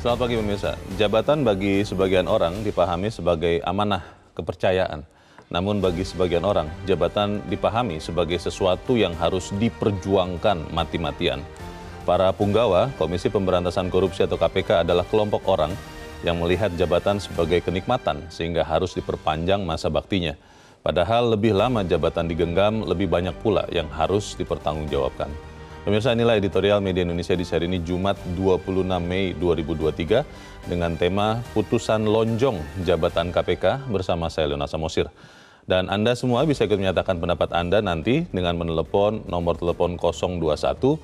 Selamat pagi pemirsa. Jabatan bagi sebagian orang dipahami sebagai amanah kepercayaan. Namun bagi sebagian orang, jabatan dipahami sebagai sesuatu yang harus diperjuangkan mati-matian. Para punggawa, Komisi Pemberantasan Korupsi atau KPK adalah kelompok orang yang melihat jabatan sebagai kenikmatan sehingga harus diperpanjang masa baktinya. Padahal lebih lama jabatan digenggam, lebih banyak pula yang harus dipertanggungjawabkan. Pemirsa, inilah editorial Media Indonesia di hari ini Jumat 26 Mei 2023 dengan tema Putusan Lonjong Jabatan KPK bersama saya Leona Samosir. Dan Anda semua bisa ikut menyatakan pendapat Anda nanti dengan menelepon nomor telepon 021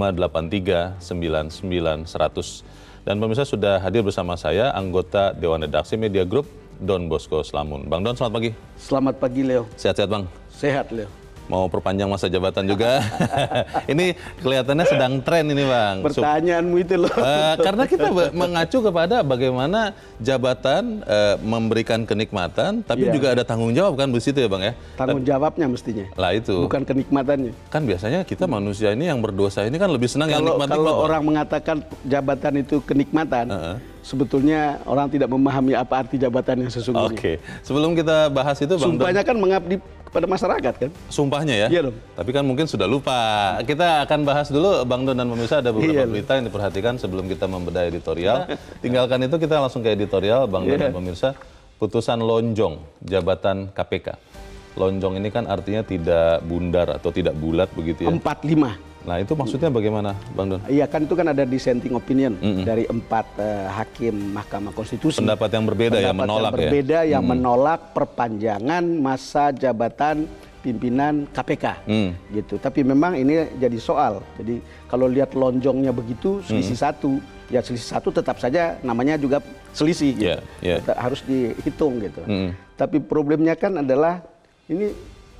583 99 100. Dan pemirsa, sudah hadir bersama saya anggota Dewan Redaksi Media Group Don Bosco Slamun. Bang Don, selamat pagi. Selamat pagi, Leo. Sehat-sehat, Bang? Sehat, Leo. Mau perpanjang masa jabatan juga. Ini kelihatannya sedang tren ini, Bang. Pertanyaanmu itu loh. Karena kita mengacu kepada bagaimana jabatan memberikan kenikmatan, tapi juga ada tanggung jawab kan di situ ya, Bang ya? Tanggung jawabnya mestinya. Lah itu. Bukan kenikmatannya. Kan biasanya kita manusia ini yang berdosa ini kan lebih senang yang nikmat-nikmat. Kalau orang mengatakan jabatan itu kenikmatan, sebetulnya orang tidak memahami apa arti jabatan yang sesungguhnya. Oke. Sebelum kita bahas itu, Bang Don. Sumpahnya kan mengabdi pada masyarakat kan? Sumpahnya ya? Iya dong. Tapi kan mungkin sudah lupa. Kita akan bahas dulu, Bang Don dan pemirsa, ada beberapa berita yang diperhatikan sebelum kita membedah editorial. Tinggalkan itu, kita langsung ke editorial, Bang Don dan pemirsa. Putusan lonjong jabatan KPK. Lonjong ini kan artinya tidak bundar atau tidak bulat begitu ya? 45. Nah itu maksudnya bagaimana, Bang Don? Iya kan, itu kan ada dissenting opinion dari 4 hakim Mahkamah Konstitusi. Pendapat yang berbeda yang menolak yang berbeda yang menolak perpanjangan masa jabatan pimpinan KPK. Gitu. Tapi memang ini jadi soal. Jadi kalau lihat lonjongnya begitu, selisih satu. Ya selisih satu tetap saja namanya juga selisih. Gitu. Harus dihitung gitu. Tapi problemnya kan adalah, ini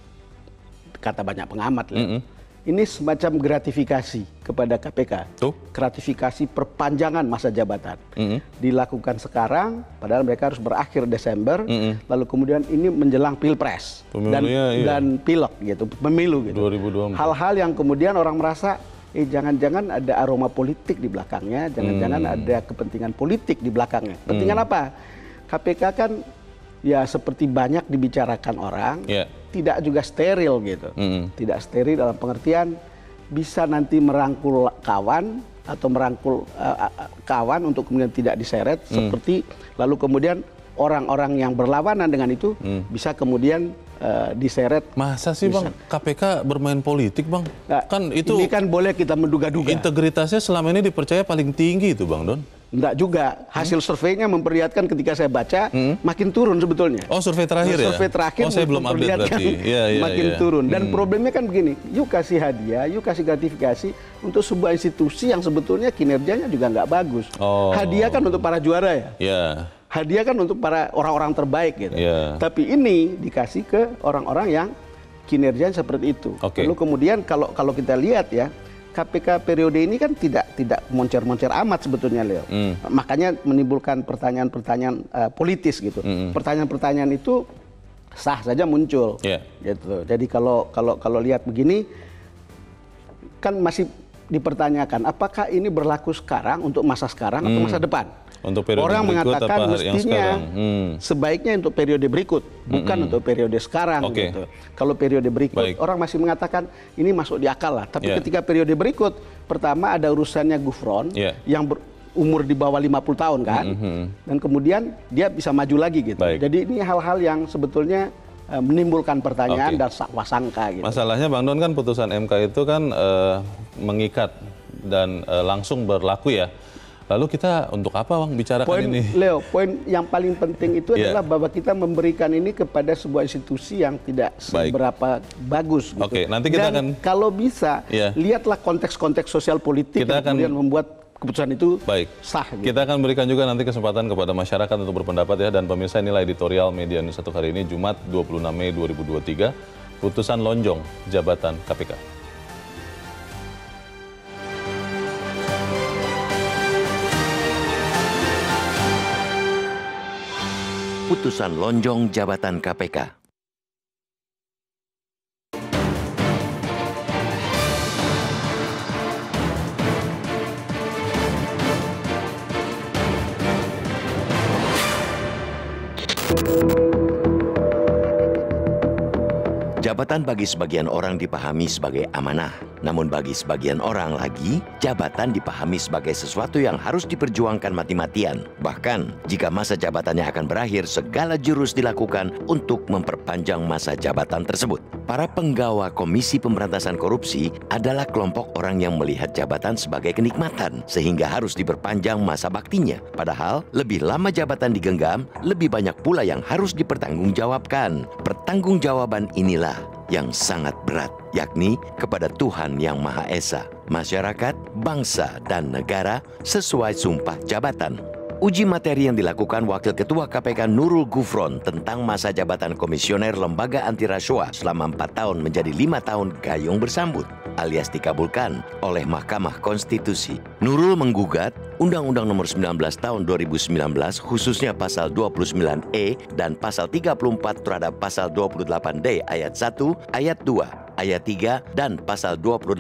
kata banyak pengamat, ini semacam gratifikasi kepada KPK. Gratifikasi perpanjangan masa jabatan. Dilakukan sekarang, padahal mereka harus berakhir Desember. Lalu kemudian ini menjelang Pilpres dan Pilek gitu, pemilu gitu. 2024. Hal-hal yang kemudian orang merasa, jangan-jangan ada aroma politik di belakangnya, jangan-jangan ada kepentingan politik di belakangnya. Kepentingan apa? KPK kan ya seperti banyak dibicarakan orang, tidak juga steril gitu. Tidak steril dalam pengertian bisa nanti merangkul kawan atau merangkul kawan untuk kemudian tidak diseret, seperti lalu kemudian orang-orang yang berlawanan dengan itu bisa kemudian diseret. Masa sih Bang KPK bermain politik, Bang? Kan itu ini kan boleh kita menduga-duga. Integritasnya selama ini dipercaya paling tinggi itu, Bang Don. Enggak juga. Hasil surveinya memperlihatkan ketika saya baca makin turun sebetulnya. Oh, survei terakhir ya? Survei terakhir saya belum update berarti. Makin turun. Dan problemnya kan begini, yuk kasih hadiah, yuk kasih gratifikasi untuk sebuah institusi yang sebetulnya kinerjanya juga nggak bagus. Hadiah kan untuk para juara ya? Hadiah kan untuk para orang-orang terbaik gitu. Tapi ini dikasih ke orang-orang yang kinerjanya seperti itu. Lalu kemudian kalau kita lihat ya, KPK periode ini kan tidak moncer-moncer amat sebetulnya, Leo. Makanya menimbulkan pertanyaan-pertanyaan politis gitu. Pertanyaan-pertanyaan itu sah saja muncul. Gitu. Jadi kalau lihat begini kan masih dipertanyakan apakah ini berlaku sekarang untuk masa sekarang atau masa depan. Untuk periode orang berikut mengatakan apa mestinya sebaiknya untuk periode berikut, bukan untuk periode sekarang. Gitu. Kalau periode berikut, orang masih mengatakan ini masuk di akal lah. Tapi ketika periode berikut, pertama ada urusannya Gufron yang berumur di bawah 50 tahun kan, dan kemudian dia bisa maju lagi gitu. Jadi ini hal-hal yang sebetulnya menimbulkan pertanyaan dan sangka gitu. Masalahnya Bang Don kan putusan MK itu kan mengikat dan langsung berlaku ya. Lalu kita untuk apa Bang bicarakan ini? Leo, poin yang paling penting itu adalah bahwa kita memberikan ini kepada sebuah institusi yang tidak seberapa bagus. Gitu. Nanti kita Dan akan kalau bisa lihatlah konteks-konteks sosial politik yang kemudian membuat keputusan itu sah. Gitu. Kita akan berikan juga nanti kesempatan kepada masyarakat untuk berpendapat ya. Dan pemirsa, inilah editorial Media Indonesia untuk hari ini Jumat 26 Mei 2023. Putusan lonjong jabatan KPK. Putusan lonjong jabatan KPK. Jabatan bagi sebagian orang dipahami sebagai amanah. Namun bagi sebagian orang lagi, jabatan dipahami sebagai sesuatu yang harus diperjuangkan mati-matian. Bahkan, jika masa jabatannya akan berakhir, segala jurus dilakukan untuk memperpanjang masa jabatan tersebut. Para penggawa Komisi Pemberantasan Korupsi adalah kelompok orang yang melihat jabatan sebagai kenikmatan, sehingga harus diperpanjang masa baktinya. Padahal, lebih lama jabatan digenggam, lebih banyak pula yang harus dipertanggungjawabkan. Pertanggungjawaban inilah yang sangat berat, yakni kepada Tuhan Yang Maha Esa, masyarakat, bangsa, dan negara sesuai sumpah jabatan. Uji materi yang dilakukan Wakil Ketua KPK Nurul Gufron tentang masa jabatan komisioner Lembaga Anti Rasuah selama 4 tahun menjadi 5 tahun gayung bersambut, alias dikabulkan oleh Mahkamah Konstitusi. Nurul menggugat Undang-Undang Nomor 19 Tahun 2019 khususnya Pasal 29E dan Pasal 34 terhadap Pasal 28D Ayat 1, Ayat 2, Ayat 3, dan Pasal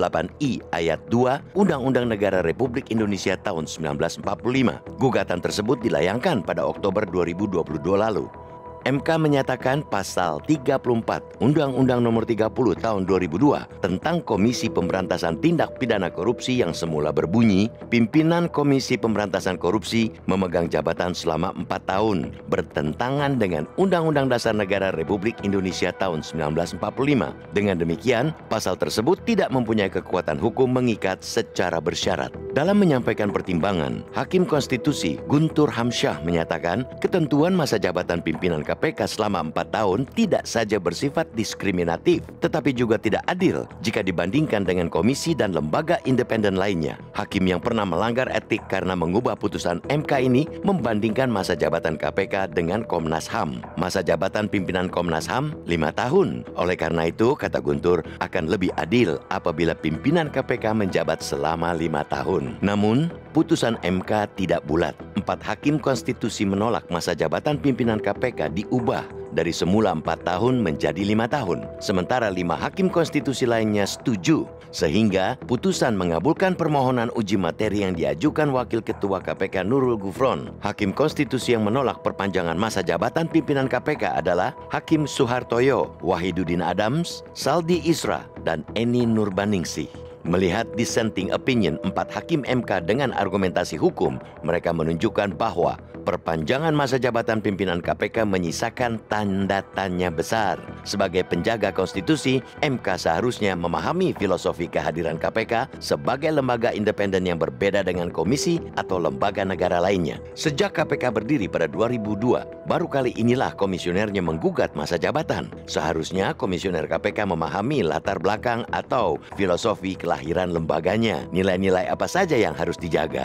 28I Ayat 2 Undang-Undang Negara Republik Indonesia tahun 1945. Gugatan tersebut dilayangkan pada Oktober 2022 lalu. MK menyatakan Pasal 34 Undang-Undang Nomor 30 Tahun 2002 tentang Komisi Pemberantasan Tindak Pidana Korupsi yang semula berbunyi, pimpinan Komisi Pemberantasan Korupsi memegang jabatan selama 4 tahun, bertentangan dengan Undang-Undang Dasar Negara Republik Indonesia tahun 1945. Dengan demikian, pasal tersebut tidak mempunyai kekuatan hukum mengikat secara bersyarat. Dalam menyampaikan pertimbangan, Hakim Konstitusi Guntur Hamsyah menyatakan ketentuan masa jabatan pimpinan KPK selama 4 tahun tidak saja bersifat diskriminatif, tetapi juga tidak adil jika dibandingkan dengan komisi dan lembaga independen lainnya. Hakim yang pernah melanggar etik karena mengubah putusan MK ini membandingkan masa jabatan KPK dengan Komnas HAM. Masa jabatan pimpinan Komnas HAM 5 tahun. Oleh karena itu, kata Guntur, akan lebih adil apabila pimpinan KPK menjabat selama 5 tahun. Namun, putusan MK tidak bulat. 4 hakim konstitusi menolak masa jabatan pimpinan KPK diubah dari semula 4 tahun menjadi 5 tahun. Sementara 5 hakim konstitusi lainnya setuju, sehingga putusan mengabulkan permohonan uji materi yang diajukan Wakil Ketua KPK Nurul Gufron. Hakim konstitusi yang menolak perpanjangan masa jabatan pimpinan KPK adalah Hakim Suhartoyo, Wahidudin Adams, Saldi Isra, dan Eni Nurbaningsih. Melihat dissenting opinion 4 hakim MK dengan argumentasi hukum, mereka menunjukkan bahwa perpanjangan masa jabatan pimpinan KPK menyisakan tanda tanya besar. Sebagai penjaga konstitusi, MK seharusnya memahami filosofi kehadiran KPK sebagai lembaga independen yang berbeda dengan komisi atau lembaga negara lainnya. Sejak KPK berdiri pada 2002, baru kali inilah komisionernya menggugat masa jabatan. Seharusnya komisioner KPK memahami latar belakang atau filosofi kelahiran lembaganya. Nilai-nilai apa saja yang harus dijaga.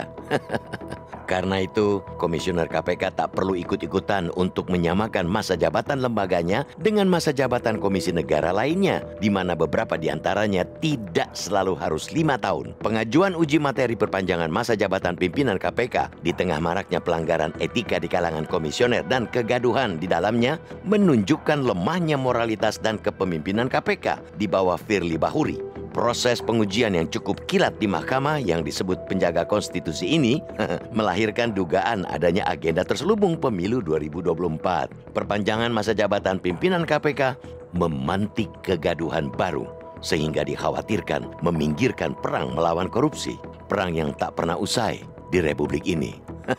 Karena itu, komisioner KPK tak perlu ikut-ikutan untuk menyamakan masa jabatan lembaganya dengan masa jabatan komisi negara lainnya, di mana beberapa di antaranya tidak selalu harus 5 tahun. Pengajuan uji materi perpanjangan masa jabatan pimpinan KPK di tengah maraknya pelanggaran etika di kalangan komisioner dan kegaduhan di dalamnya menunjukkan lemahnya moralitas dan kepemimpinan KPK di bawah Firly Bahuri. Proses pengujian yang cukup kilat di mahkamah yang disebut penjaga konstitusi ini melahirkan dugaan adanya agenda terselubung pemilu 2024. Perpanjangan masa jabatan pimpinan KPK memantik kegaduhan baru sehingga dikhawatirkan meminggirkan perang melawan korupsi, perang yang tak pernah usai di Republik ini.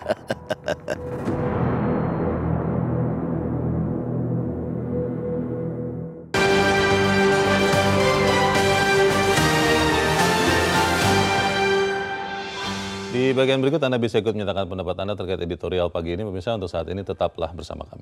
Di bagian berikut Anda bisa ikut menyatakan pendapat Anda terkait editorial pagi ini. Pemirsa, untuk saat ini tetaplah bersama kami.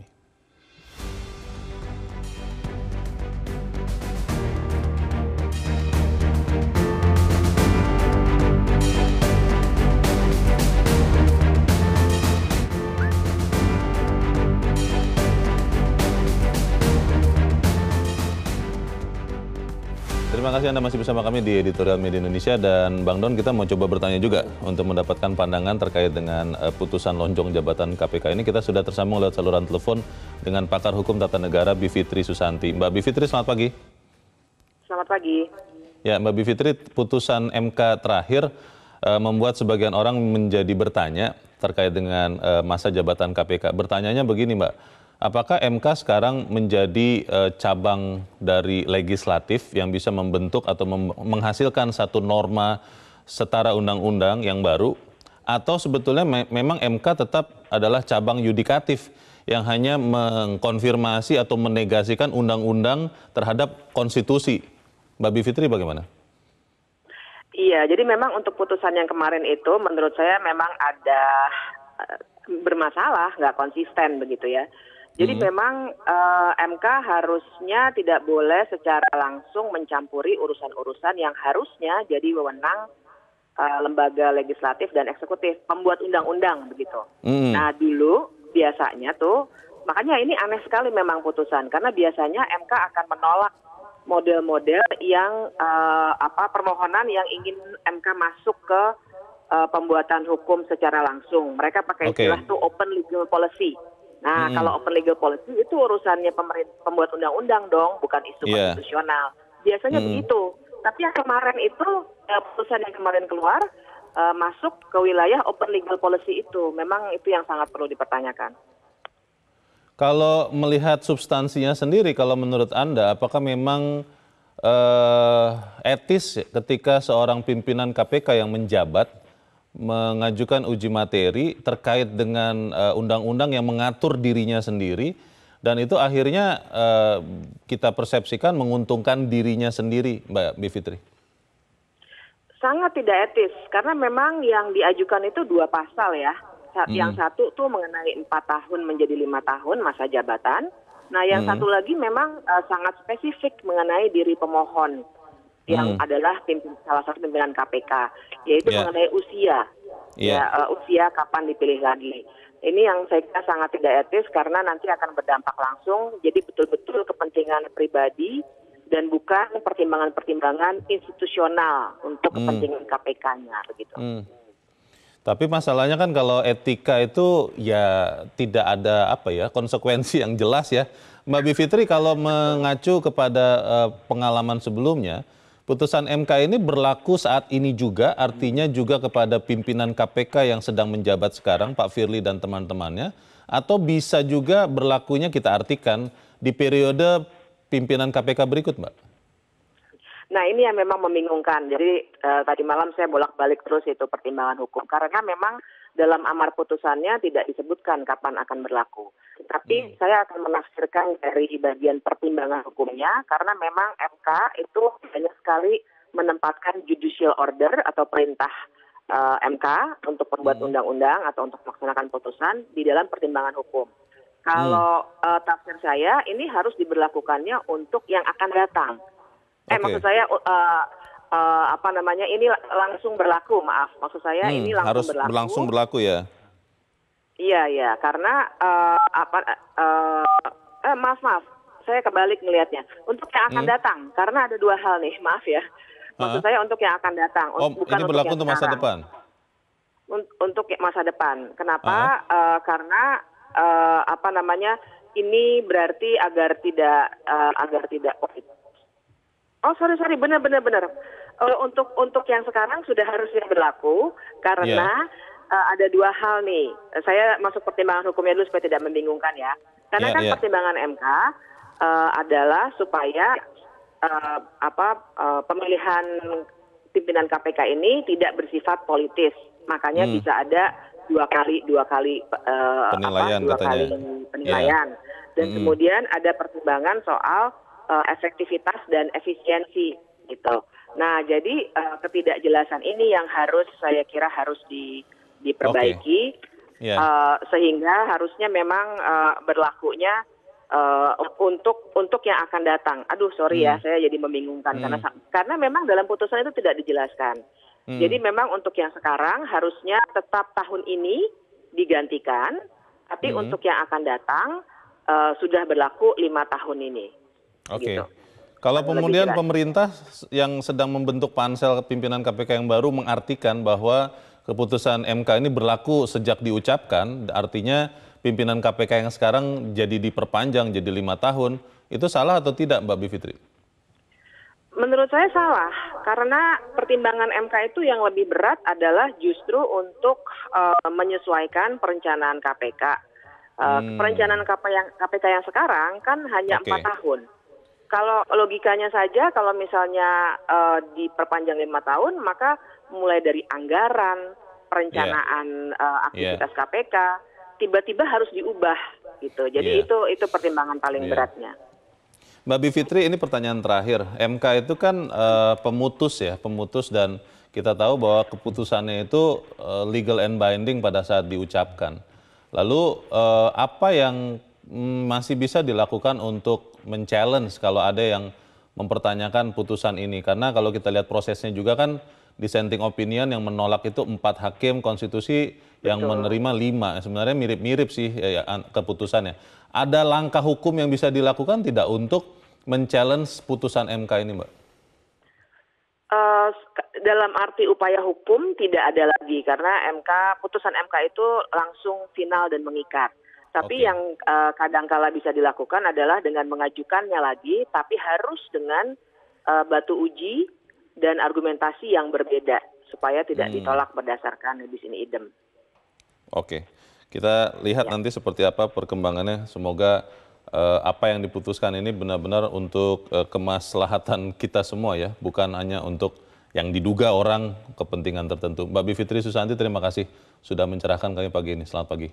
Terima kasih Anda masih bersama kami di Editorial Media Indonesia, dan Bang Don, kita mau coba bertanya juga untuk mendapatkan pandangan terkait dengan putusan lonjong jabatan KPK ini. Kita sudah tersambung lewat saluran telepon dengan pakar hukum tata negara Bivitri Susanti. Mbak Bivitri, selamat pagi. Selamat pagi. Ya, Mbak Bivitri, putusan MK terakhir membuat sebagian orang menjadi bertanya terkait dengan masa jabatan KPK. Bertanyanya begini, Mbak. Apakah MK sekarang menjadi cabang dari legislatif yang bisa membentuk atau menghasilkan satu norma setara undang-undang yang baru, atau sebetulnya memang MK tetap adalah cabang yudikatif yang hanya mengkonfirmasi atau menegasikan undang-undang terhadap konstitusi? Mbak Bivitri bagaimana? Iya, jadi memang untuk putusan yang kemarin itu menurut saya memang ada bermasalah, nggak konsisten begitu ya. Jadi memang MK harusnya tidak boleh secara langsung mencampuri urusan-urusan yang harusnya jadi wewenang lembaga legislatif dan eksekutif, pembuat undang-undang begitu. Nah dulu biasanya tuh, makanya ini aneh sekali memang putusan, karena biasanya MK akan menolak model-model yang permohonan yang ingin MK masuk ke pembuatan hukum secara langsung. Mereka pakai istilah tuh open legal policy. Nah, kalau open legal policy itu urusannya pembuat undang-undang dong, bukan isu konstitusional. Biasanya begitu. Tapi yang kemarin itu, putusan yang kemarin keluar, masuk ke wilayah open legal policy itu. Memang itu yang sangat perlu dipertanyakan. Kalau melihat substansinya sendiri, kalau menurut Anda, apakah memang etis ketika seorang pimpinan KPK yang menjabat mengajukan uji materi terkait dengan undang-undang yang mengatur dirinya sendiri, dan itu akhirnya kita persepsikan menguntungkan dirinya sendiri, Mbak Bivitri? Sangat tidak etis, karena memang yang diajukan itu 2 pasal ya. Yang satu tuh mengenai 4 tahun menjadi 5 tahun masa jabatan. Nah yang satu lagi memang sangat spesifik mengenai diri pemohon, yang adalah salah satu pimpinan KPK, yaitu mengenai usia, usia kapan dipilih lagi. Ini yang saya kira sangat tidak etis karena nanti akan berdampak langsung, jadi betul-betul kepentingan pribadi dan bukan pertimbangan-pertimbangan institusional untuk kepentingan KPK-nya begitu. Tapi masalahnya kan kalau etika itu ya tidak ada konsekuensi yang jelas ya. Mbak Bivitri, kalau mengacu kepada pengalaman sebelumnya, putusan MK ini berlaku saat ini juga, artinya juga kepada pimpinan KPK yang sedang menjabat sekarang, Pak Firly dan teman-temannya, atau bisa juga berlakunya kita artikan di periode pimpinan KPK berikut, Mbak? Nah ini yang memang membingungkan. Jadi tadi malam saya bolak-balik terus itu pertimbangan hukum. Karena memang dalam amar putusannya tidak disebutkan kapan akan berlaku. Tapi saya akan menafsirkan dari bagian pertimbangan hukumnya. Karena memang MK itu banyak sekali menempatkan judicial order atau perintah MK untuk membuat undang-undang atau untuk melaksanakan putusan di dalam pertimbangan hukum. Kalau tafsir saya ini harus diberlakukannya untuk yang akan datang. Maksud saya ini langsung berlaku, maaf. Maksud saya ini langsung harus berlaku. Berlangsung berlaku ya? Iya, karena maaf, saya kebalik melihatnya. Untuk yang akan datang, karena ada 2 hal nih, maaf ya. Maksud saya untuk yang akan datang, bukan ini berlaku untuk masa sekarang. depan? Untuk masa depan. Kenapa? Karena ini berarti agar tidak sorry, benar. Untuk yang sekarang sudah harusnya berlaku karena ada 2 hal nih. Saya masuk pertimbangan hukumnya dulu supaya tidak membingungkan ya. Karena pertimbangan MK adalah supaya pemilihan pimpinan KPK ini tidak bersifat politis. Makanya bisa ada 2 kali penilaian, penilaian. Dan kemudian ada pertimbangan soal efektivitas dan efisiensi gitu. Nah, jadi ketidakjelasan ini yang saya kira harus diperbaiki sehingga harusnya memang berlakunya untuk yang akan datang. Aduh, sorry ya, saya jadi membingungkan karena memang dalam putusan itu tidak dijelaskan. Jadi memang untuk yang sekarang harusnya tetap tahun ini digantikan, tapi untuk yang akan datang sudah berlaku 5 tahun ini. Oke. Kalau kemudian pemerintah yang sedang membentuk pansel pimpinan KPK yang baru mengartikan bahwa keputusan MK ini berlaku sejak diucapkan, artinya pimpinan KPK yang sekarang jadi diperpanjang jadi 5 tahun, itu salah atau tidak, Mbak Bivitri? Menurut saya salah, karena pertimbangan MK itu yang lebih berat adalah justru untuk menyesuaikan perencanaan KPK Perencanaan KPK yang sekarang kan hanya 4 tahun. Kalau logikanya saja, kalau misalnya diperpanjang 5 tahun, maka mulai dari anggaran, perencanaan aktivitas KPK, tiba-tiba harus diubah gitu. Jadi itu pertimbangan paling beratnya. Mbak Bivitri, ini pertanyaan terakhir. MK itu kan pemutus dan kita tahu bahwa keputusannya itu legal and binding pada saat diucapkan. Lalu apa yang masih bisa dilakukan untuk men-challenge kalau ada yang mempertanyakan putusan ini? Karena kalau kita lihat prosesnya juga kan dissenting opinion yang menolak itu 4 hakim konstitusi yang menerima 5. Sebenarnya mirip-mirip sih keputusannya. Ada langkah hukum yang bisa dilakukan tidak untuk men-challenge putusan MK ini, Mbak? Dalam arti upaya hukum tidak ada lagi karena putusan MK itu langsung final dan mengikat. Tapi yang kadangkala bisa dilakukan adalah dengan mengajukannya lagi, tapi harus dengan batu uji dan argumentasi yang berbeda supaya tidak ditolak berdasarkan habis ini idem. Oke, kita lihat nanti seperti apa perkembangannya. Semoga apa yang diputuskan ini benar-benar untuk kemaslahatan kita semua ya, bukan hanya untuk yang diduga orang kepentingan tertentu. Mbak Bivitri Susanti, terima kasih sudah mencerahkan kami pagi ini. Selamat pagi.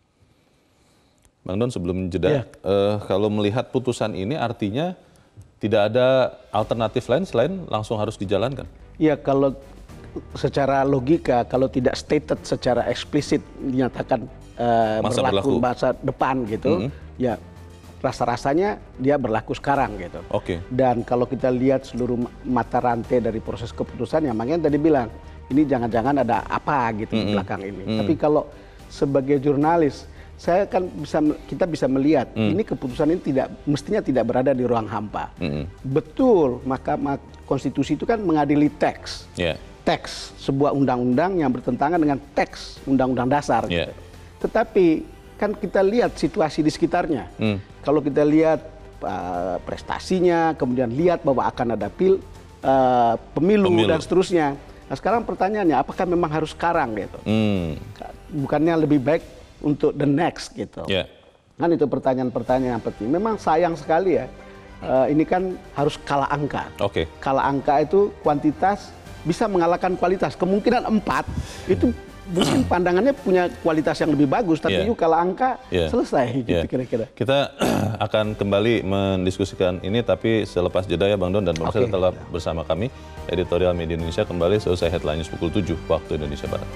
Bang Don, sebelum jeda, kalau melihat putusan ini artinya tidak ada alternatif lain selain langsung harus dijalankan? Ya, kalau secara logika, kalau tidak stated secara eksplisit dinyatakan berlaku masa depan gitu, ya rasa-rasanya dia berlaku sekarang gitu. Dan kalau kita lihat seluruh mata rantai dari proses keputusan, yang makanya tadi bilang ini jangan-jangan ada apa gitu di belakang ini. Tapi kalau sebagai jurnalis, kita bisa melihat ini keputusan ini mestinya tidak berada di ruang hampa. Betul, Mahkamah Konstitusi itu kan mengadili teks. Teks sebuah undang-undang yang bertentangan dengan teks undang-undang dasar. Gitu. Tetapi kan kita lihat situasi di sekitarnya. Kalau kita lihat prestasinya, kemudian lihat bahwa akan ada pemilu dan seterusnya. Nah, sekarang pertanyaannya, apakah memang harus sekarang gitu? Bukannya lebih baik untuk the next gitu? Kan itu pertanyaan-pertanyaan yang penting. Memang sayang sekali ya, ini kan harus kalah angka. Kalah angka itu kuantitas bisa mengalahkan kualitas. Kemungkinan 4 itu mungkin pandangannya punya kualitas yang lebih bagus, tapi yuk kalah angka selesai gitu kira-kira. Kita akan kembali mendiskusikan ini, tapi selepas jeda ya Bang Don dan Bang Sel tetap bersama kami. Editorial Media Indonesia kembali selesai Headline News pukul 7 waktu Indonesia Barat.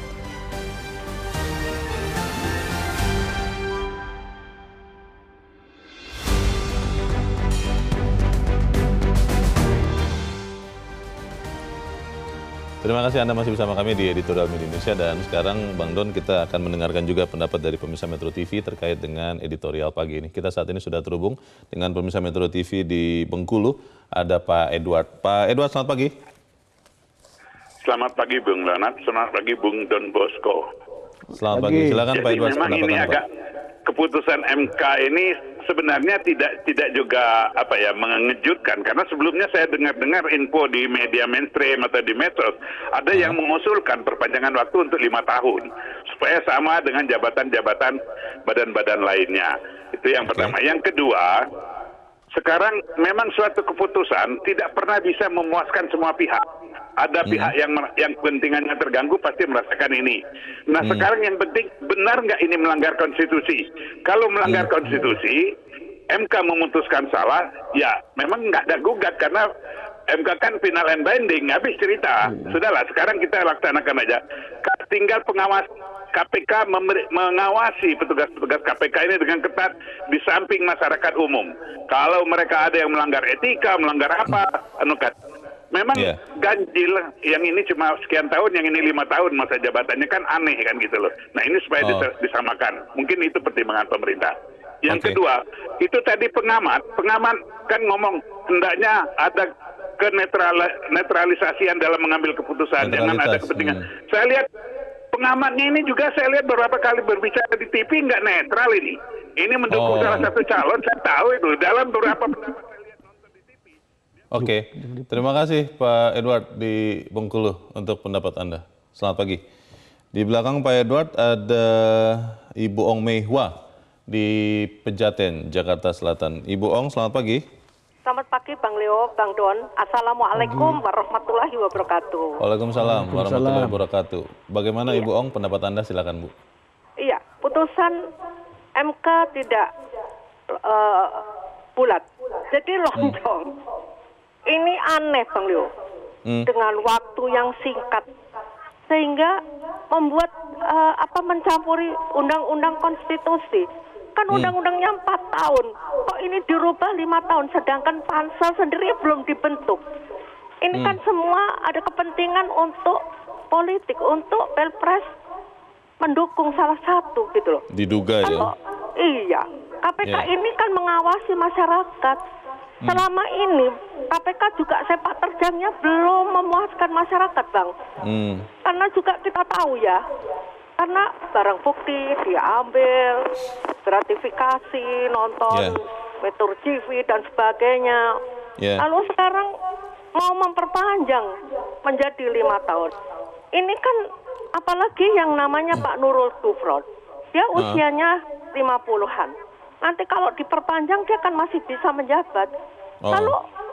Terima kasih Anda masih bersama kami di Editorial Media Indonesia, dan sekarang Bang Don kita akan mendengarkan juga pendapat dari pemirsa Metro TV terkait dengan editorial pagi ini. Kita saat ini sudah terhubung dengan pemirsa Metro TV di Bengkulu, ada Pak Edward. Pak Edward, selamat pagi. Selamat pagi Bung Leonard, selamat pagi Bung Don Bosco. Selamat pagi, silakan Pak Edward. Memang ini agak keputusan MK ini sebenarnya tidak juga mengejutkan, karena sebelumnya saya dengar info di media mainstream atau di medsos ada yang mengusulkan perpanjangan waktu untuk 5 tahun supaya sama dengan jabatan-jabatan badan-badan lainnya. Itu yang pertama. Yang kedua, sekarang memang suatu keputusan tidak pernah bisa memuaskan semua pihak. Ada pihak yang kepentingannya terganggu pasti merasakan ini. Nah sekarang yang penting, benar nggak ini melanggar konstitusi? Kalau melanggar konstitusi, MK memutuskan salah, ya memang nggak ada gugat karena MK kan final and binding, habis cerita. Sudahlah, sekarang kita laksanakan aja. Tinggal pengawas KPK mengawasi petugas-petugas KPK ini dengan ketat di samping masyarakat umum. Kalau mereka ada yang melanggar etika, melanggar apa, memang ganjil yang ini cuma sekian tahun, yang ini 5 tahun masa jabatannya, kan aneh kan gitu loh. Nah ini supaya disamakan. Mungkin itu pertimbangan pemerintah. Yang kedua, itu tadi pengamat kan ngomong hendaknya ada kenetralisasian dalam mengambil keputusan, jangan ada kepentingan. Saya lihat pengamatnya ini juga saya lihat beberapa kali berbicara di TV nggak netral ini. Ini mendukung salah satu calon, saya tahu itu dalam beberapa pendapat. Terima kasih Pak Edward di Bengkulu untuk pendapat Anda. Selamat pagi. Di belakang Pak Edward ada Ibu Ong Mei Hua di Pejaten, Jakarta Selatan. Ibu Ong, selamat pagi. Selamat pagi Bang Leo, Bang Don. Assalamualaikum warahmatullahi wabarakatuh. Waalaikumsalam warahmatullahi wabarakatuh. Bagaimana Ibu Ong, pendapat Anda? Silakan Bu. Iya, putusan MK tidak bulat, jadi lonjong. Ini aneh Bang Leo, dengan waktu yang singkat, sehingga membuat mencampuri undang-undang konstitusi. Kan undang-undangnya 4 tahun, kok ini dirubah 5 tahun, sedangkan pansel sendiri belum dibentuk. Ini kan semua ada kepentingan untuk politik, untuk Pilpres mendukung salah satu gitu loh. Diduga ya? Iya, KPK ini kan mengawasi masyarakat. Selama ini KPK juga sepak terjangnya belum memuaskan masyarakat Bang. Karena juga kita tahu ya, karena barang bukti diambil, gratifikasi, nonton Metro TV dan sebagainya. Lalu sekarang mau memperpanjang menjadi 5 tahun. Ini kan apalagi yang namanya Pak Nurul Gufron, dia usianya 50-an. Nanti kalau diperpanjang dia kan masih bisa menjabat. Lalu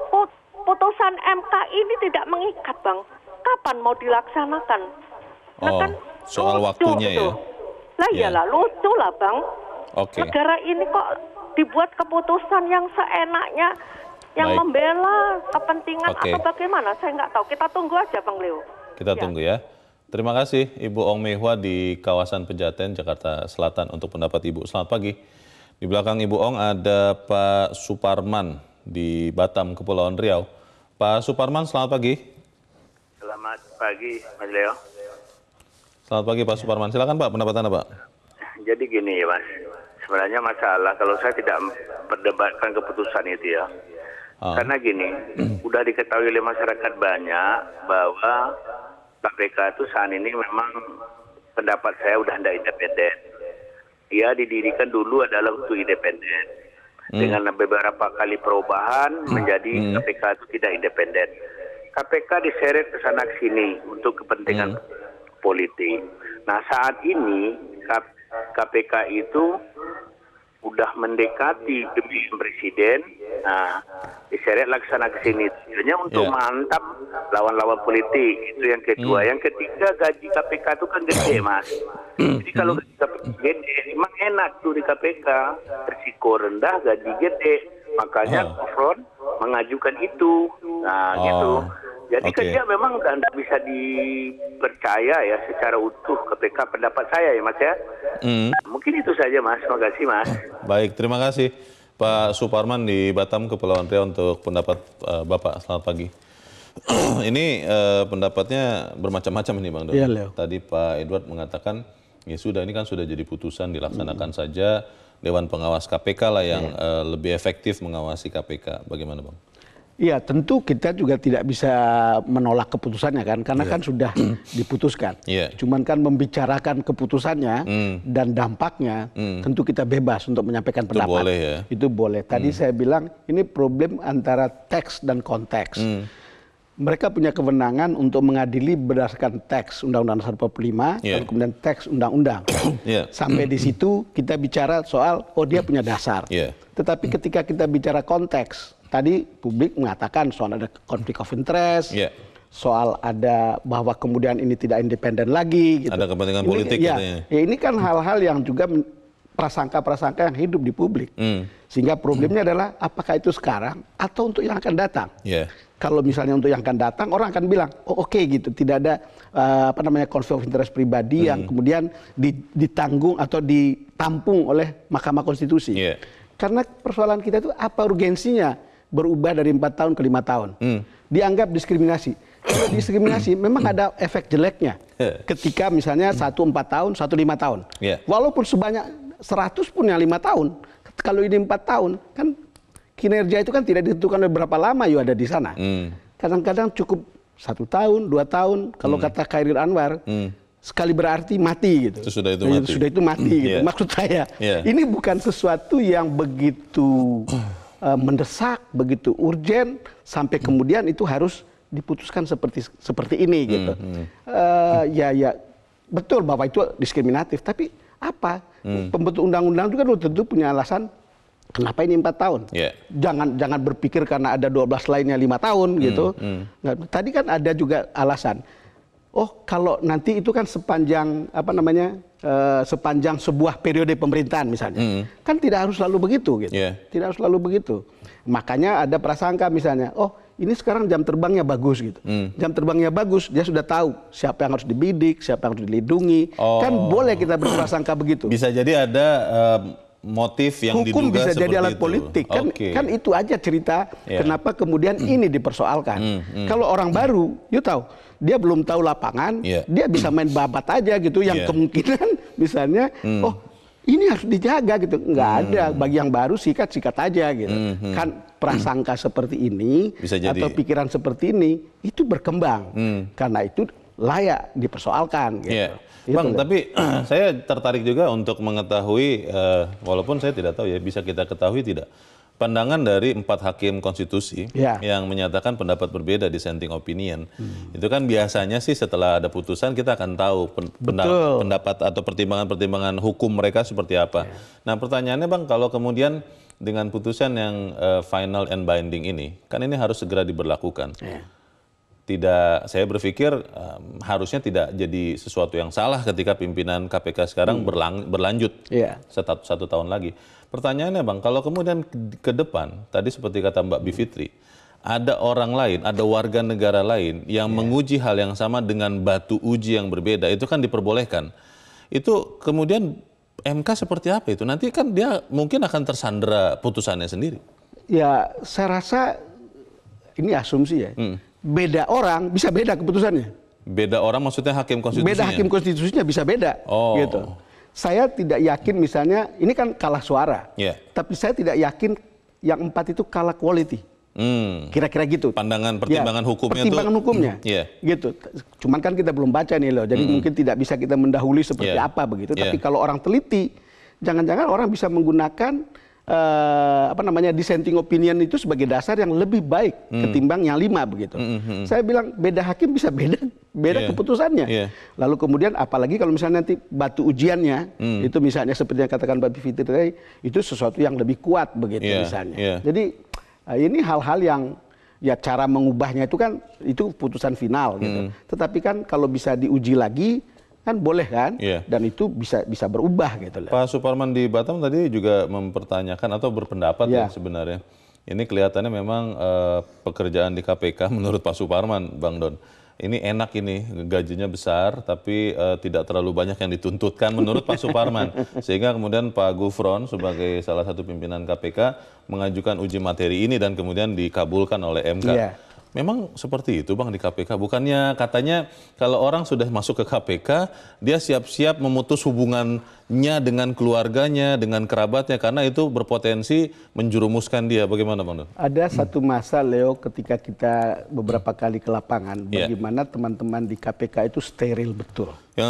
putusan MK ini tidak mengikat Bang. Kapan mau dilaksanakan? Nah kan soal waktunya gitu. Lah iyalah lucu lah Bang. Negara ini kok dibuat keputusan yang seenaknya, yang membela kepentingan atau bagaimana? Saya nggak tahu. Kita tunggu aja Bang Leo. Kita tunggu ya. Terima kasih Ibu Ong Mehwa di kawasan Pejaten, Jakarta Selatan untuk pendapat Ibu. Selamat pagi. Di belakang Ibu Ong ada Pak Suparman di Batam, Kepulauan Riau. Pak Suparman, selamat pagi. Selamat pagi, Mas Leo. Selamat pagi Pak Suparman. Silakan Pak, pendapat Anda Pak. Jadi gini Mas, sebenarnya masalah kalau saya tidak perdebatkan keputusan itu ya. Karena gini, udah diketahui oleh masyarakat banyak bahwa KPK itu saat ini memang pendapat saya udah tidak independen. Dia didirikan dulu adalah untuk independen. Dengan beberapa kali perubahan menjadi KPK itu tidak independen. KPK diseret ke sana ke sini untuk kepentingan politik. Nah saat ini KPK itu udah mendekati pemilihan presiden, nah diseret laksana ke sini, tujuannya untuk mantap lawan-lawan politik. Itu yang kedua. Yang ketiga, gaji KPK itu kan gede Mas. Jadi kalau gaji KPK gede, memang enak tuh di KPK, risiko rendah, gaji gede. Makanya Gufron mengajukan itu. Nah gitu. Jadi kerja memang tidak bisa dipercaya ya secara utuh KPK, pendapat saya ya Mas ya. Mungkin itu saja Mas, terima kasih Mas. Baik, terima kasih Pak Suparman di Batam, Kepulauan Riau untuk pendapat Bapak. Selamat pagi. Ini pendapatnya bermacam-macam ini Bang Don. Tadi Pak Edward mengatakan ya sudah, ini kan sudah jadi putusan, dilaksanakan saja. Dewan Pengawas KPK lah yang lebih efektif mengawasi KPK. Bagaimana Bang? Iya, tentu kita juga tidak bisa menolak keputusannya kan, karena kan sudah diputuskan. Cuman kan membicarakan keputusannya dan dampaknya, tentu kita bebas untuk menyampaikan pendapat. Itu boleh ya? Itu boleh. Tadi saya bilang ini problem antara teks dan konteks. Mereka punya kewenangan untuk mengadili berdasarkan teks Undang-Undang Dasar 45 dan kemudian teks undang-undang. Sampai di situ kita bicara soal dia punya dasar. Tetapi ketika kita bicara konteks, tadi publik mengatakan soal ada konflik of interest, soal ada bahwa kemudian ini tidak independen lagi. Gitu. Ada kepentingan politik katanya. Ya ini kan hal-hal yang juga prasangka-prasangka yang hidup di publik. Sehingga problemnya adalah apakah itu sekarang atau untuk yang akan datang. Kalau misalnya untuk yang akan datang, orang akan bilang, oke gitu, tidak ada konflik of interest pribadi yang kemudian ditanggung atau ditampung oleh Mahkamah Konstitusi. Karena persoalan kita itu apa urgensinya berubah dari 4 tahun ke 5 tahun. Dianggap diskriminasi. Kalau diskriminasi memang ada efek jeleknya. Ketika misalnya 1 4 tahun, 1 5 tahun. Walaupun sebanyak 100 pun yang 5 tahun. Kalau ini 4 tahun, kan kinerja itu kan tidak ditentukan oleh berapa lama ada di sana. Kadang-kadang cukup 1 tahun, 2 tahun. Kalau kata Khairil Anwar, sekali berarti mati gitu. Sudah itu mati. Sudah itu mati gitu. Maksud saya, ini bukan sesuatu yang begitu mendesak, begitu urgen sampai kemudian itu harus diputuskan seperti ini gitu. Ya betul bahwa itu diskriminatif, tapi apa? Pembentuk undang-undang juga tentu punya alasan. Kenapa ini 4 tahun? Jangan berpikir karena ada 12 lainnya 5 tahun gitu. Nah, tadi kan ada juga alasan. Oh, kalau nanti itu kan sepanjang sepanjang sebuah periode pemerintahan misalnya, kan tidak harus selalu begitu gitu. Tidak harus selalu begitu. Makanya ada prasangka misalnya, oh ini sekarang jam terbangnya bagus gitu. Jam terbangnya bagus, dia sudah tahu siapa yang harus dibidik, siapa yang harus dilindungi. Kan boleh kita berprasangka begitu. Bisa jadi ada motif yang hukum diduga bisa seperti jadi alat itu. politik kan itu aja cerita kenapa kemudian ini dipersoalkan. Kalau orang baru, you tahu dia belum tahu lapangan, dia bisa main babat aja gitu yang kemungkinan misalnya oh ini harus dijaga gitu. Nggak ada, bagi yang baru sikat aja gitu. Kan prasangka seperti ini bisa jadi. Atau pikiran seperti ini itu berkembang karena itu layak dipersoalkan gitu. Bang, tapi saya tertarik juga untuk mengetahui, walaupun saya tidak tahu ya, bisa kita ketahui tidak, pandangan dari 4 hakim konstitusi yang menyatakan pendapat berbeda, dissenting opinion. Itu kan biasanya sih setelah ada putusan kita akan tahu pendapat atau pertimbangan-pertimbangan hukum mereka seperti apa. Nah pertanyaannya Bang, kalau kemudian dengan putusan yang final and binding ini, kan ini harus segera diberlakukan. Tidak, saya berpikir harusnya tidak jadi sesuatu yang salah ketika pimpinan KPK sekarang berlanjut 1 tahun lagi. Pertanyaannya Bang, kalau kemudian ke depan, tadi seperti kata Mbak Bivitri, ada orang lain, ada warga negara lain yang menguji hal yang sama dengan batu uji yang berbeda, itu kan diperbolehkan. Itu kemudian MK seperti apa itu? Nanti kan dia mungkin akan tersandera putusannya sendiri. Ya, saya rasa ini asumsi ya. Beda orang bisa beda keputusannya. Beda orang maksudnya hakim konstitusinya? Beda hakim konstitusinya bisa beda. Gitu. Saya tidak yakin misalnya, ini kan kalah suara. Tapi saya tidak yakin yang 4 itu kalah quality. Kira-kira gitu. Pertimbangan hukumnya pertimbangan itu. hukumnya. Gitu. Cuman kan kita belum baca nih loh. Jadi mungkin tidak bisa kita mendahului seperti apa begitu. Tapi kalau orang teliti, jangan-jangan orang bisa menggunakan dissenting opinion itu sebagai dasar yang lebih baik ketimbang yang 5 begitu. Saya bilang beda hakim bisa beda keputusannya. Lalu kemudian apalagi kalau misalnya nanti batu ujiannya itu misalnya seperti yang katakan Mbak Bivitri tadi, itu sesuatu yang lebih kuat begitu misalnya. Jadi ini hal-hal yang ya cara mengubahnya itu kan itu putusan final gitu. Tetapi kan kalau bisa diuji lagi kan boleh kan, dan itu bisa berubah gitu loh. Pak Suparman di Batam tadi juga mempertanyakan atau berpendapat ya sebenarnya. Ini kelihatannya memang pekerjaan di KPK menurut Pak Suparman, Bang Don. Ini enak ini, gajinya besar tapi tidak terlalu banyak yang dituntutkan menurut Pak Suparman. Sehingga kemudian Pak Gufron sebagai salah satu pimpinan KPK mengajukan uji materi ini dan kemudian dikabulkan oleh MK. Memang seperti itu Bang di KPK, bukannya katanya kalau orang sudah masuk ke KPK, dia siap-siap memutus hubungannya dengan keluarganya, dengan kerabatnya, karena itu berpotensi menjerumuskan dia. Bagaimana Bang? Ada satu masa Leo ketika kita beberapa kali ke lapangan, bagaimana teman-teman di KPK itu steril betul.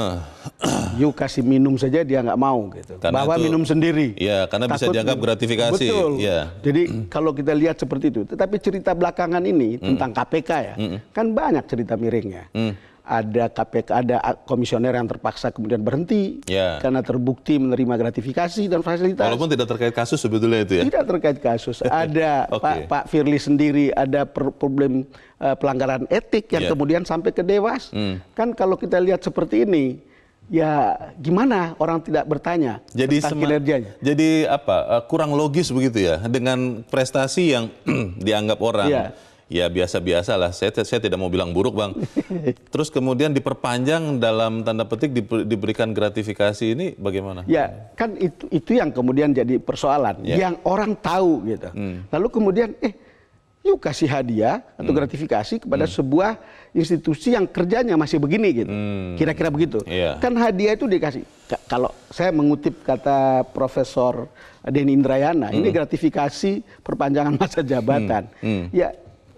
You kasih minum saja dia nggak mau gitu. Bawa minum sendiri. Ya, karena bisa dianggap gratifikasi. Betul. Jadi kalau kita lihat seperti itu, tetapi cerita belakangan ini tentang KPK ya, kan banyak cerita miringnya. Ada KPK, ada komisioner yang terpaksa kemudian berhenti karena terbukti menerima gratifikasi dan fasilitas. Walaupun tidak terkait kasus sebetulnya itu ya? Tidak terkait kasus. Ada Pak Firly sendiri ada problem pelanggaran etik yang kemudian sampai ke Dewas. Kan kalau kita lihat seperti ini, ya gimana orang tidak bertanya tentang kinerjanya? Jadi apa? Kurang logis begitu ya dengan prestasi yang dianggap orang. Ya biasa-biasa lah, saya tidak mau bilang buruk Bang. Terus kemudian diperpanjang dalam tanda petik diberikan gratifikasi ini bagaimana? Ya kan itu yang kemudian jadi persoalan, yang orang tahu gitu. Lalu kemudian yuk kasih hadiah atau gratifikasi kepada sebuah institusi yang kerjanya masih begini gitu. Kira-kira begitu. Kan hadiah itu dikasih. Kalau saya mengutip kata Profesor Denny Indrayana, ini gratifikasi perpanjangan masa jabatan. Ya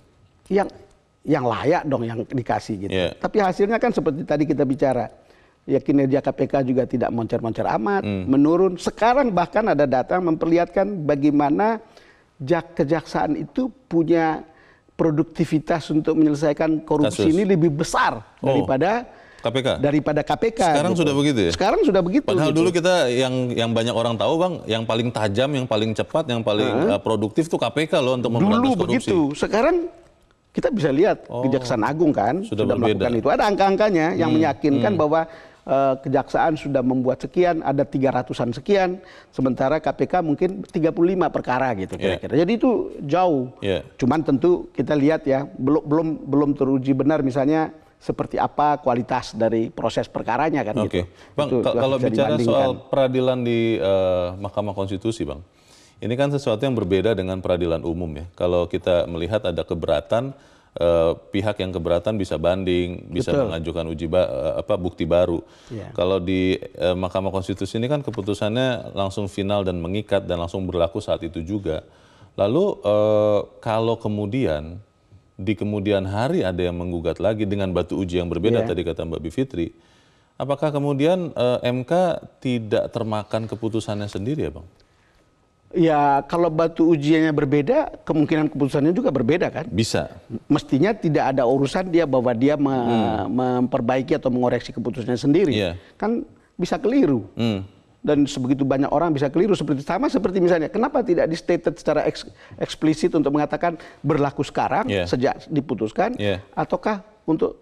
yang layak dong yang dikasih gitu. Tapi hasilnya kan seperti tadi kita bicara, ya kinerja KPK juga tidak moncer-moncer amat, menurun. Sekarang bahkan ada data yang memperlihatkan bagaimana kejaksaan itu punya produktivitas untuk menyelesaikan korupsi ini lebih besar daripada KPK? Daripada KPK. Sekarang gitu. sudah begitu ya? Sekarang sudah begitu. Padahal gitu. dulu kita yang banyak orang tahu Bang, yang paling tajam, yang paling cepat, yang paling produktif tuh KPK loh untuk memberantas korupsi. Dulu begitu. Sekarang kita bisa lihat Kejaksaan Agung kan sudah melakukan itu. Ada angka-angkanya yang meyakinkan bahwa Kejaksaan sudah membuat sekian, ada 300-an sekian, sementara KPK mungkin 35 perkara gitu kira-kira. Jadi itu jauh. Cuman tentu kita lihat ya, belum teruji benar misalnya seperti apa kualitas dari proses perkaranya kan gitu. Bang, kalau bicara soal peradilan di Mahkamah Konstitusi Bang, ini kan sesuatu yang berbeda dengan peradilan umum ya. Kalau kita melihat ada keberatan, pihak yang keberatan bisa banding, bisa mengajukan bukti baru. Kalau di Mahkamah Konstitusi ini kan keputusannya langsung final dan mengikat dan langsung berlaku saat itu juga. Lalu kalau kemudian di kemudian hari ada yang menggugat lagi dengan batu uji yang berbeda tadi kata Mbak Bivitri, apakah kemudian MK tidak termakan keputusannya sendiri ya Bang? Ya kalau batu ujiannya berbeda, kemungkinan keputusannya juga berbeda kan? Bisa. Mestinya tidak ada urusan dia bahwa dia memperbaiki atau mengoreksi keputusannya sendiri. Kan bisa keliru. Dan sebegitu banyak orang bisa keliru seperti misalnya kenapa tidak di-stated secara eksplisit untuk mengatakan berlaku sekarang sejak diputuskan ataukah untuk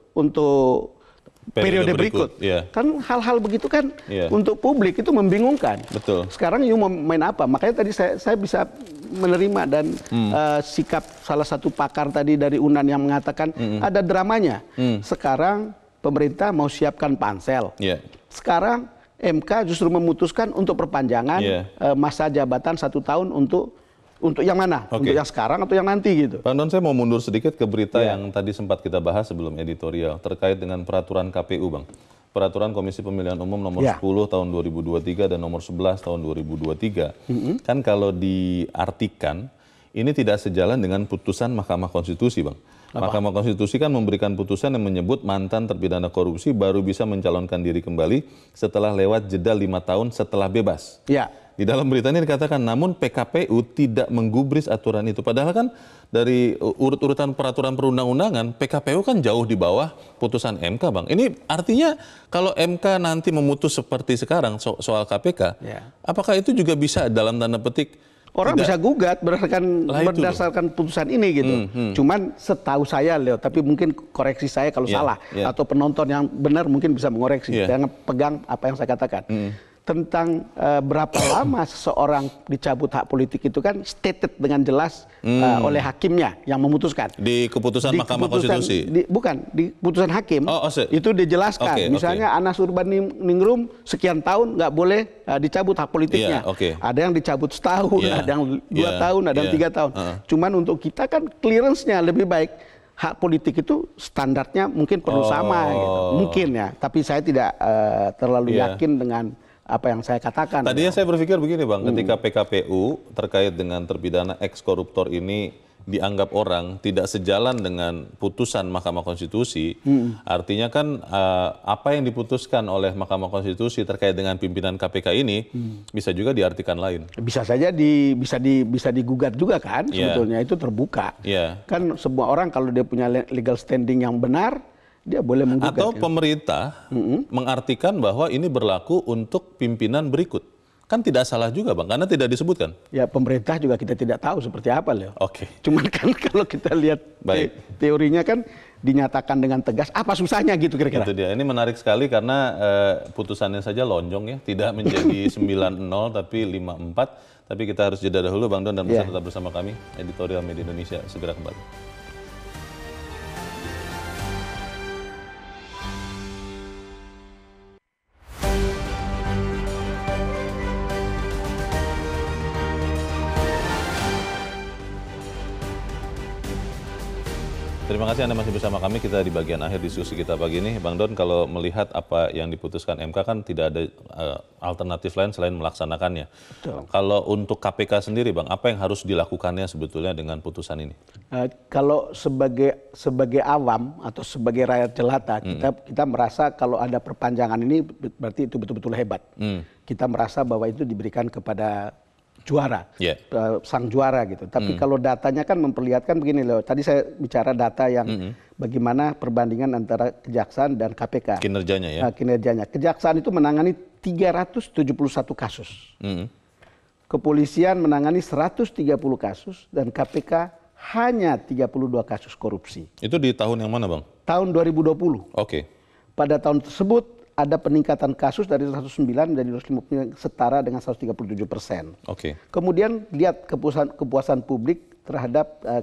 periode berikut. Kan hal-hal begitu kan untuk publik itu membingungkan. Betul. Sekarang you mau main apa? Makanya tadi saya bisa menerima dan sikap salah satu pakar tadi dari UNAN yang mengatakan ada dramanya. Sekarang pemerintah mau siapkan pansel. Sekarang MK justru memutuskan untuk perpanjangan masa jabatan 1 tahun untuk yang mana? Untuk yang sekarang atau yang nanti gitu. Bang Don, saya mau mundur sedikit ke berita yang tadi sempat kita bahas sebelum editorial terkait dengan peraturan KPU Bang. Peraturan Komisi Pemilihan Umum nomor 10 tahun 2023 dan nomor 11 tahun 2023. Kan kalau diartikan ini tidak sejalan dengan putusan Mahkamah Konstitusi Bang. Mahkamah Konstitusi kan memberikan putusan yang menyebut mantan terpidana korupsi baru bisa mencalonkan diri kembali setelah lewat jeda 5 tahun setelah bebas. Di dalam berita ini dikatakan, namun PKPU tidak menggubris aturan itu. Padahal kan dari urut-urutan peraturan perundang-undangan, PKPU kan jauh di bawah putusan MK Bang. Ini artinya kalau MK nanti memutus seperti sekarang soal KPK, apakah itu juga bisa dalam tanda petik orang bisa gugat berdasarkan putusan ini gitu. Cuman setahu saya Leo, tapi mungkin koreksi saya kalau salah atau penonton yang benar mungkin bisa mengoreksi. Jangan pegang apa yang saya katakan. Tentang berapa lama seseorang dicabut hak politik itu kan stated dengan jelas oleh hakimnya yang memutuskan. Di keputusan Mahkamah Konstitusi? Bukan, di keputusan hakim itu dijelaskan. Misalnya Anas Urbaningrum sekian tahun nggak boleh dicabut hak politiknya. Ada yang dicabut setahun, ada yang 2 tahun, ada yang 3 tahun. Cuman untuk kita kan clearance-nya lebih baik. Hak politik itu standarnya mungkin perlu sama gitu. Mungkin ya, tapi saya tidak terlalu yakin dengan apa yang saya katakan. Tadinya saya berpikir begini Bang, ketika PKPU terkait dengan terpidana eks-koruptor ini dianggap orang tidak sejalan dengan putusan Mahkamah Konstitusi, artinya kan apa yang diputuskan oleh Mahkamah Konstitusi terkait dengan pimpinan KPK ini bisa juga diartikan lain. Bisa saja bisa digugat juga kan, sebetulnya itu terbuka. Kan semua orang kalau dia punya legal standing yang benar, dia boleh menggugat. Atau pemerintah mengartikan bahwa ini berlaku untuk pimpinan berikut. Kan tidak salah juga Bang, karena tidak disebutkan. Ya pemerintah juga kita tidak tahu seperti apa Leo. Cuman kan kalau kita lihat teorinya kan dinyatakan dengan tegas, apa susahnya gitu kira-kira. Itu dia, ini menarik sekali karena putusannya saja lonjong ya, tidak menjadi 9-0 tapi 5-4. Tapi kita harus jeda dahulu Bang Don dan tetap bersama kami, Editorial Media Indonesia segera kembali. Terima kasih Anda masih bersama kami, kita di bagian akhir diskusi kita pagi ini. Bang Don, kalau melihat apa yang diputuskan MK kan tidak ada alternatif lain selain melaksanakannya. Kalau untuk KPK sendiri Bang, apa yang harus dilakukannya sebetulnya dengan putusan ini? Kalau sebagai awam atau sebagai rakyat jelata, kita merasa kalau ada perpanjangan ini berarti itu betul-betul hebat. Kita merasa bahwa itu diberikan kepada juara, sang juara gitu. Tapi kalau datanya kan memperlihatkan begini loh. Tadi saya bicara data yang bagaimana perbandingan antara Kejaksaan dan KPK. Kinerjanya ya? Kinerjanya. Kejaksaan itu menangani 371 kasus. Kepolisian menangani 130 kasus dan KPK hanya 32 kasus korupsi. Itu di tahun yang mana, Bang? Tahun 2020. Oke. Pada tahun tersebut ada peningkatan kasus dari 109 menjadi 250, setara dengan 137%. Oke. Kemudian lihat kepuasan publik terhadap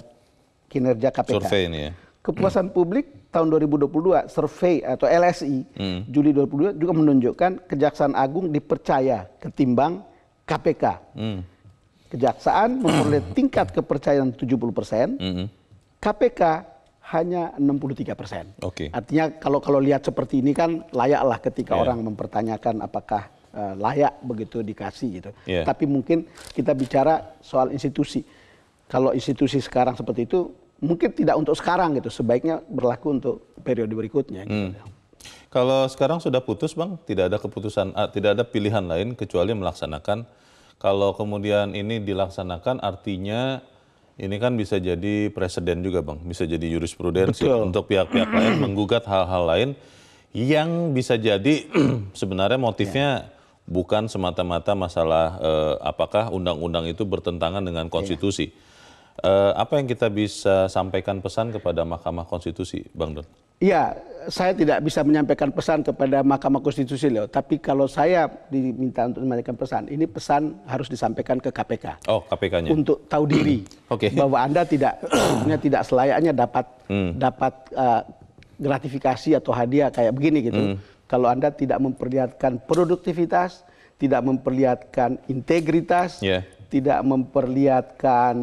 kinerja KPK. Survei ini ya. Kepuasan publik tahun 2022 survei atau LSI Juli 2022 juga menunjukkan Kejaksaan Agung dipercaya ketimbang KPK. Kejaksaan memperoleh tingkat kepercayaan 70%, KPK hanya 63%. Artinya kalau lihat seperti ini kan layaklah ketika orang mempertanyakan apakah layak begitu dikasih gitu. Tapi mungkin kita bicara soal institusi. Kalau institusi sekarang seperti itu mungkin tidak untuk sekarang gitu, sebaiknya berlaku untuk periode berikutnya. Gitu. Kalau sekarang sudah putus, Bang, tidak ada keputusan, tidak ada pilihan lain kecuali melaksanakan. Kalau kemudian ini dilaksanakan artinya ini kan bisa jadi presiden juga, Bang. Bisa jadi jurisprudensi untuk pihak-pihak lain menggugat hal-hal lain yang bisa jadi sebenarnya motifnya bukan semata-mata masalah apakah undang-undang itu bertentangan dengan konstitusi. Apa yang kita bisa sampaikan pesan kepada Mahkamah Konstitusi, Bang Don? Iya, saya tidak bisa menyampaikan pesan kepada Mahkamah Konstitusi, Leo. Tapi kalau saya diminta untuk menyampaikan pesan, ini pesan harus disampaikan ke KPK. Oh, KPK-nya. Untuk tahu diri bahwa Anda tidak selayaknya dapat gratifikasi atau hadiah kayak begini gitu. Kalau Anda tidak memperlihatkan produktivitas, tidak memperlihatkan integritas, tidak memperlihatkan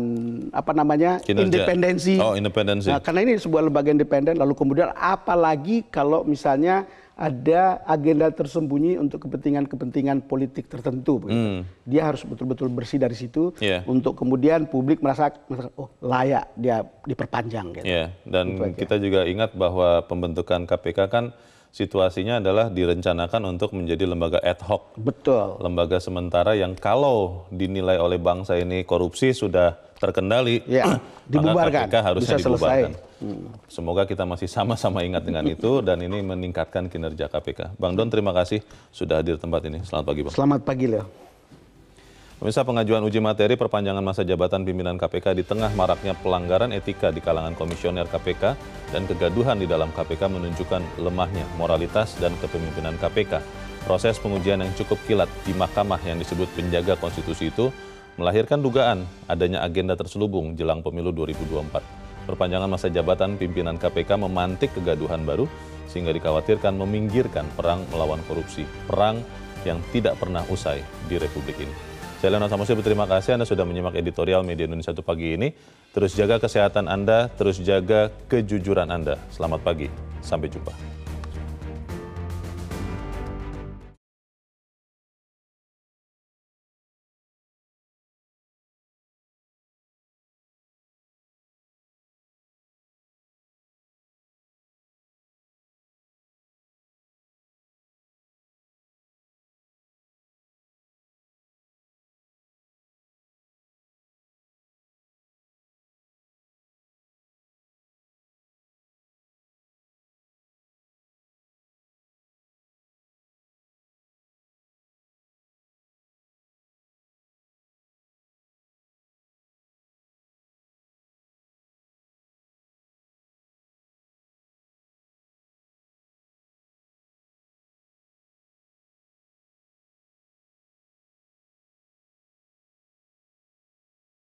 independensi. Independensi. Nah, karena ini sebuah lembaga independen, lalu kemudian apalagi kalau misalnya ada agenda tersembunyi untuk kepentingan politik tertentu. Dia harus betul-betul bersih dari situ untuk kemudian publik merasa oh layak dia diperpanjang. Gitu. Dan kita juga ingat bahwa pembentukan KPK kan situasinya adalah direncanakan untuk menjadi lembaga ad hoc. Betul. Lembaga sementara yang kalau dinilai oleh bangsa ini korupsi sudah terkendali, dibubarkan. maka KPK harusnya dibubarkan. Semoga kita masih sama-sama ingat dengan itu dan ini meningkatkan kinerja KPK. Bang Don, terima kasih sudah hadir tempat ini. Selamat pagi, Bang. Selamat pagi, Leo. Pemirsa, pengajuan uji materi perpanjangan masa jabatan pimpinan KPK di tengah maraknya pelanggaran etika di kalangan komisioner KPK dan kegaduhan di dalam KPK menunjukkan lemahnya moralitas dan kepemimpinan KPK. Proses pengujian yang cukup kilat di mahkamah yang disebut penjaga konstitusi itu melahirkan dugaan adanya agenda terselubung jelang pemilu 2024. Perpanjangan masa jabatan pimpinan KPK memantik kegaduhan baru sehingga dikhawatirkan meminggirkan perang melawan korupsi, perang yang tidak pernah usai di Republik ini. Saya Leonard Samosir berterima kasih Anda sudah menyimak editorial Media Indonesia 1 pagi ini. Terus jaga kesehatan Anda, terus jaga kejujuran Anda. Selamat pagi, sampai jumpa.